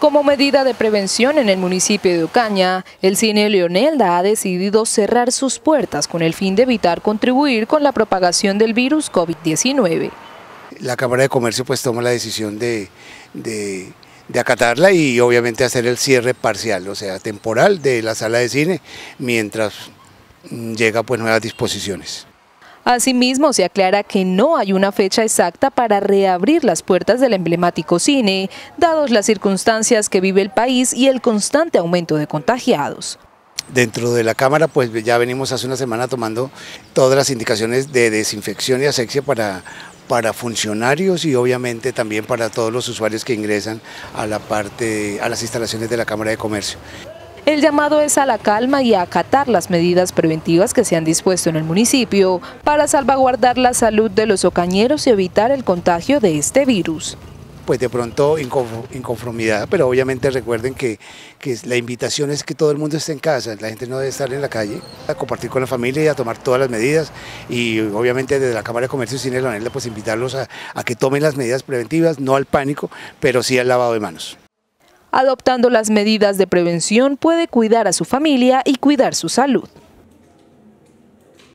Como medida de prevención en el municipio de Ocaña, el cine Leonelda ha decidido cerrar sus puertas con el fin de evitar contribuir con la propagación del virus COVID-19. La Cámara de Comercio pues toma la decisión de acatarla y obviamente hacer el cierre parcial, o sea, temporal de la sala de cine mientras llega pues nuevas disposiciones. Asimismo, se aclara que no hay una fecha exacta para reabrir las puertas del emblemático cine, dados las circunstancias que vive el país y el constante aumento de contagiados. Dentro de la Cámara, pues ya venimos hace una semana tomando todas las indicaciones de desinfección y asepsia para funcionarios y obviamente también para todos los usuarios que ingresan a las instalaciones de la Cámara de Comercio. El llamado es a la calma y a acatar las medidas preventivas que se han dispuesto en el municipio para salvaguardar la salud de los ocañeros y evitar el contagio de este virus. Pues de pronto inconformidad, pero obviamente recuerden que la invitación es que todo el mundo esté en casa, la gente no debe estar en la calle, a compartir con la familia y a tomar todas las medidas y obviamente desde la Cámara de Comercio y Cine Leonelda pues invitarlos a que tomen las medidas preventivas, no al pánico, pero sí al lavado de manos. Adoptando las medidas de prevención puede cuidar a su familia y cuidar su salud.